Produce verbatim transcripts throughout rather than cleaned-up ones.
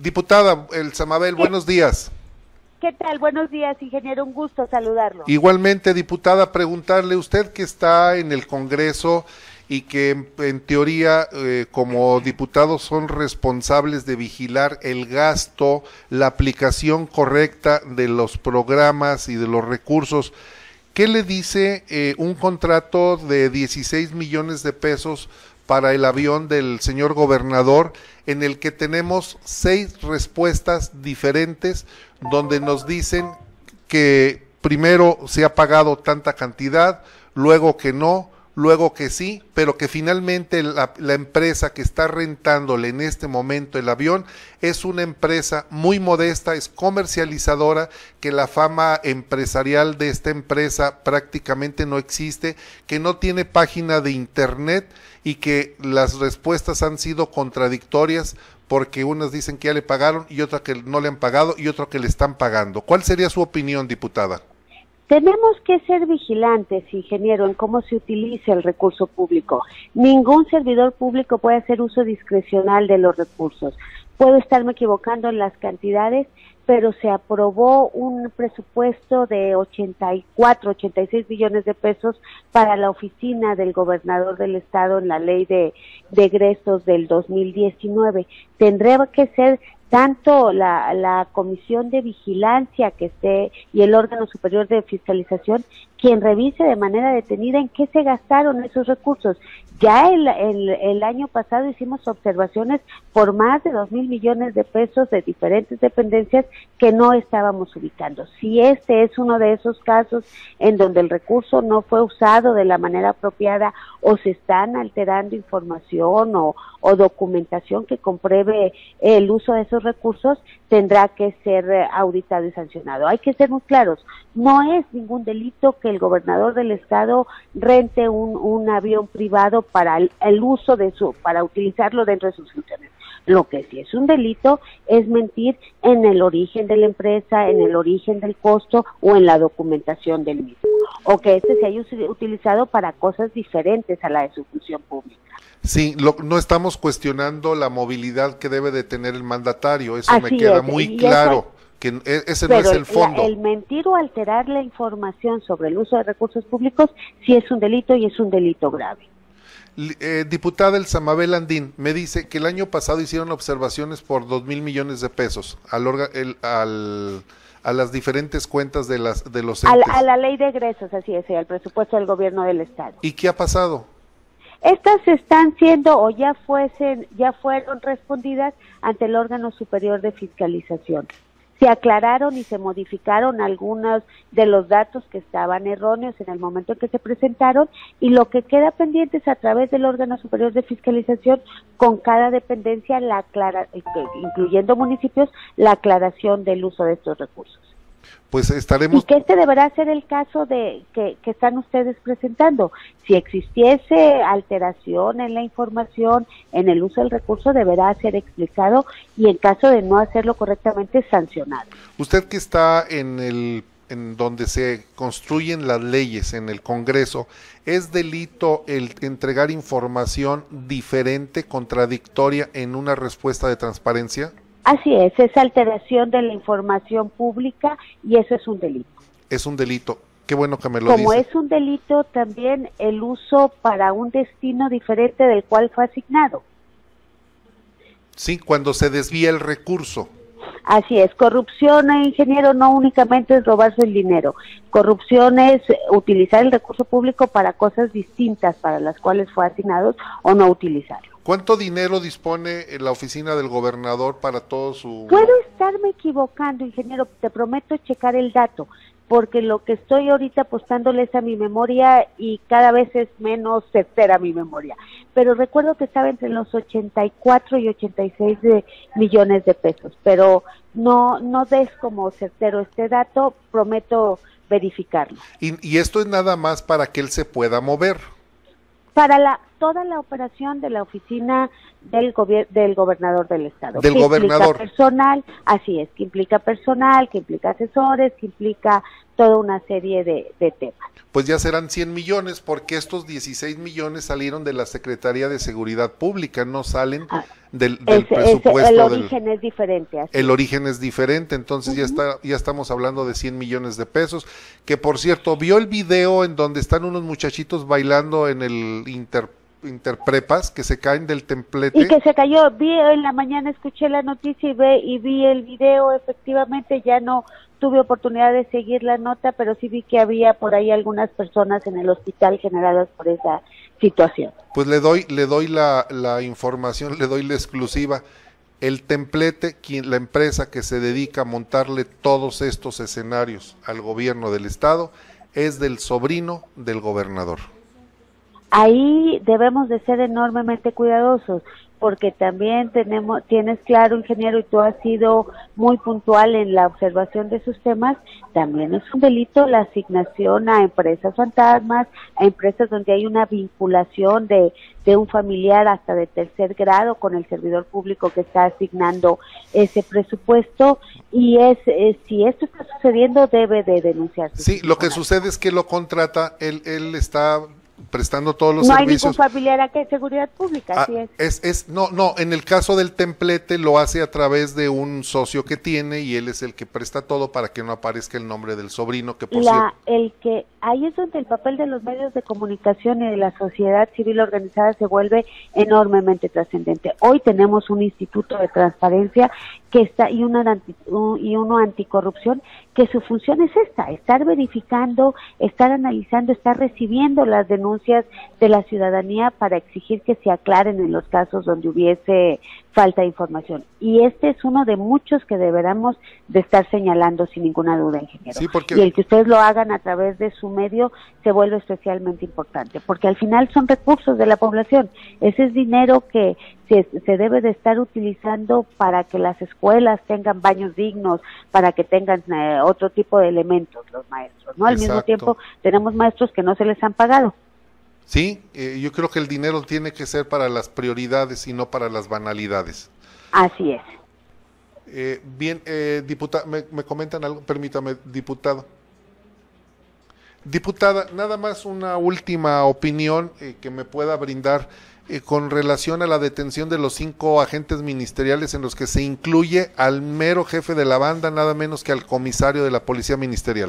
Diputada Elsa Mabel, buenos días. ¿Qué tal? Buenos días, ingeniero, un gusto saludarlo. Igualmente, diputada, preguntarle, usted que está en el Congreso y que en, en teoría eh, como diputados son responsables de vigilar el gasto, la aplicación correcta de los programas y de los recursos, ¿qué le dice eh, un contrato de dieciséis millones de pesos para el avión del señor gobernador, en el que tenemos seis respuestas diferentes, donde nos dicen que primero se ha pagado tanta cantidad, luego que no, luego que sí, pero que finalmente la, la empresa que está rentándole en este momento el avión es una empresa muy modesta, es comercializadora, que la fama empresarial de esta empresa prácticamente no existe, que no tiene página de internet y que las respuestas han sido contradictorias porque unas dicen que ya le pagaron y otras que no le han pagado y otras que le están pagando. ¿Cuál sería su opinión, diputada? Tenemos que ser vigilantes, ingeniero, en cómo se utiliza el recurso público. Ningún servidor público puede hacer uso discrecional de los recursos. Puedo estarme equivocando en las cantidades, pero se aprobó un presupuesto de ochenta y cuatro, ochenta y seis millones de pesos para la oficina del gobernador del estado en la ley de, de egresos del dos mil diecinueve. Tendría que ser tanto la, la comisión de vigilancia que esté y el órgano superior de fiscalización quien revise de manera detenida en qué se gastaron esos recursos. Ya el, el, el año pasado hicimos observaciones por más de dos mil millones de pesos de diferentes dependencias que no estábamos ubicando. Si este es uno de esos casos en donde el recurso no fue usado de la manera apropiada o se están alterando información o, o documentación que compruebe el uso de esos recursos, tendrá que ser auditado y sancionado. Hay que ser muy claros, no es ningún delito que el gobernador del estado rente un, un avión privado para el, el uso de su, para utilizarlo dentro de sus funciones. Lo que sí es un delito es mentir en el origen de la empresa, en el origen del costo o en la documentación del mismo, o que este se haya utilizado para cosas diferentes a la de su función pública. Sí, lo, no estamos cuestionando la movilidad que debe de tener el mandatario, eso Así me queda es, muy claro, eso, que ese no es el fondo. La, el mentir o alterar la información sobre el uso de recursos públicos sí es un delito y es un delito grave. Eh, diputada Elsa Mabel Andín me dice que el año pasado hicieron observaciones por dos mil millones de pesos al, orga, el, al a las diferentes cuentas de las de los entes. A, a la ley de egresos, así es, al presupuesto del gobierno del estado. ¿Y qué ha pasado? Estas están siendo o ya fuesen, ya fueron respondidas ante el órgano superior de fiscalización. Se aclararon y se modificaron algunos de los datos que estaban erróneos en el momento en que se presentaron, y lo que queda pendiente es a través del órgano superior de fiscalización con cada dependencia, la aclara, incluyendo municipios, la aclaración del uso de estos recursos. Pues estaremos... Y que este deberá ser el caso de que, que están ustedes presentando. Si existiese alteración en la información, en el uso del recurso, deberá ser explicado y en caso de no hacerlo correctamente, sancionado. Usted que está en el en donde se construyen las leyes, en el Congreso, ¿es delito el entregar información diferente, contradictoria en una respuesta de transparencia? Así es, es alteración de la información pública y eso es un delito. Es un delito, qué bueno que me lo Como dice. es un delito también el uso para un destino diferente del cual fue asignado. Sí, cuando se desvía el recurso. Así es, corrupción, ingeniero, no únicamente es robarse el dinero. Corrupción es utilizar el recurso público para cosas distintas para las cuales fue asignado o no utilizarlo. ¿Cuánto dinero dispone la oficina del gobernador para todo su...? Puedo estarme equivocando, ingeniero, te prometo checar el dato, porque lo que estoy ahorita apostándoles a mi memoria y cada vez es menos certera mi memoria. Pero recuerdo que estaba entre los ochenta y cuatro y ochenta y seis de millones de pesos, pero no no des como certero este dato, prometo verificarlo. Y, y esto es nada más para que él se pueda mover. Para la toda la operación de la oficina del gobier del gobernador del estado. Del gobernador. Personal, así es, que implica personal, que implica asesores, que implica toda una serie de, de temas. Pues ya serán cien millones, porque estos dieciséis millones salieron de la Secretaría de Seguridad Pública, no salen ah, del, del es, presupuesto. Es, el origen del, es diferente. Así. El origen es diferente, entonces uh-huh. ya está, ya estamos hablando de cien millones de pesos, que por cierto, ¿vio el video en donde están unos muchachitos bailando en el inter interprepas que se caen del templete? Y que se cayó, vi en la mañana, escuché la noticia y, ve, y vi el video, efectivamente ya no tuve oportunidad de seguir la nota, pero sí vi que había por ahí algunas personas en el hospital generadas por esa situación. Pues le doy, le doy la, la información, le doy la exclusiva. El templete, quien, la empresa que se dedica a montarle todos estos escenarios al gobierno del estado, es del sobrino del gobernador. Ahí debemos de ser enormemente cuidadosos, porque también tenemos, tienes claro, ingeniero, y tú has sido muy puntual en la observación de esos temas, también es un delito la asignación a empresas fantasmas, a empresas donde hay una vinculación de, de un familiar hasta de tercer grado con el servidor público que está asignando ese presupuesto, y es, es si esto está sucediendo debe de denunciarse. Sí, lo que sucede es que lo contrata, él, él está prestando todos los no servicios. No hay ningún familiar acá de seguridad pública, ah, así es. es. Es, no, no, en el caso del templete lo hace a través de un socio que tiene y él es el que presta todo para que no aparezca el nombre del sobrino, que por La, cierto... el que ahí es donde el papel de los medios de comunicación y de la sociedad civil organizada se vuelve enormemente trascendente. Hoy tenemos un instituto de transparencia que está y, una anti, un, y uno anticorrupción, que su función es esta, estar verificando, estar analizando, estar recibiendo las denuncias de la ciudadanía para exigir que se aclaren en los casos donde hubiese falta de información. Y este es uno de muchos que deberíamos de estar señalando sin ninguna duda, ingeniero. Sí, porque... Y el que ustedes lo hagan a través de su medio se vuelve especialmente importante, porque al final son recursos de la población. Ese es dinero que se, se debe de estar utilizando para que las escuelas tengan baños dignos, para que tengan eh, otro tipo de elementos los maestros, ¿no? Al Exacto. mismo tiempo tenemos maestros que no se les han pagado. Sí, eh, yo creo que el dinero tiene que ser para las prioridades y no para las banalidades. Así es. Eh, bien, eh, diputada, me, me comentan algo, permítame, diputado. Diputada, nada más una última opinión eh, que me pueda brindar eh, con relación a la detención de los cinco agentes ministeriales en los que se incluye al mero jefe de la banda, nada menos que al comisario de la Policía Ministerial.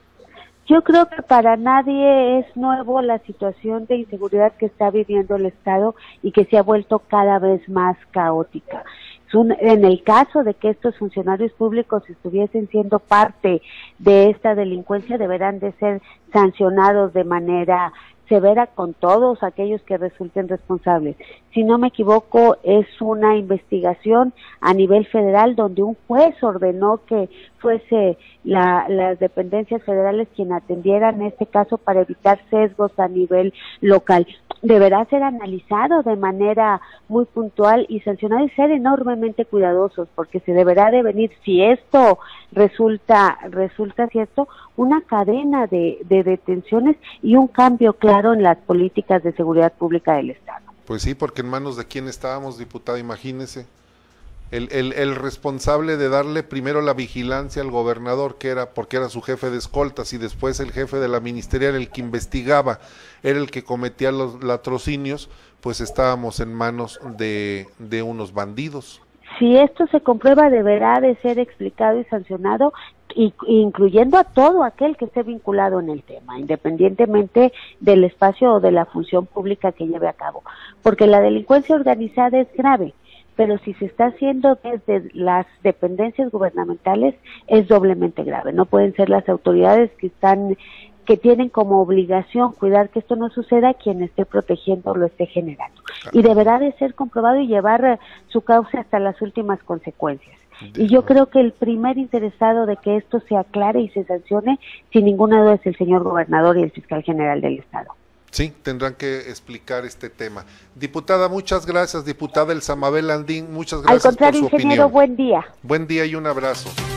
Yo creo que para nadie es nuevo la situación de inseguridad que está viviendo el Estado y que se ha vuelto cada vez más caótica. En el caso de que estos funcionarios públicos estuviesen siendo parte de esta delincuencia, deberán de ser sancionados de manera severa con todos aquellos que resulten responsables. Si no me equivoco, es una investigación a nivel federal donde un juez ordenó que fuese la, las dependencias federales quien atendieran este caso para evitar sesgos a nivel local. Deberá ser analizado de manera muy puntual y sancionado y ser enormemente cuidadosos, porque se deberá de venir, si esto resulta resulta cierto, una cadena de, de detenciones y un cambio claro en las políticas de seguridad pública del Estado. Pues sí, porque en manos de quién estábamos, diputada, imagínese. El, el, el responsable de darle primero la vigilancia al gobernador, que era porque era su jefe de escoltas, y después el jefe de la ministerial, el que investigaba, era el que cometía los latrocinios, pues estábamos en manos de, de unos bandidos. Si esto se comprueba, deberá de ser explicado y sancionado, y, incluyendo a todo aquel que esté vinculado en el tema, independientemente del espacio o de la función pública que lleve a cabo, porque la delincuencia organizada es grave, pero si se está haciendo desde las dependencias gubernamentales es doblemente grave. No pueden ser las autoridades que están que tienen como obligación cuidar que esto no suceda quien esté protegiendo o lo esté generando. Y deberá de ser comprobado y llevar su causa hasta las últimas consecuencias. Y yo creo que el primer interesado de que esto se aclare y se sancione, sin ninguna duda, es el señor gobernador y el fiscal general del Estado. Sí, tendrán que explicar este tema. Diputada, muchas gracias. Diputada Elsa Mabel Landín, muchas gracias. Al contrario, por su ingeniero, opinión. Buen día. Buen día y un abrazo.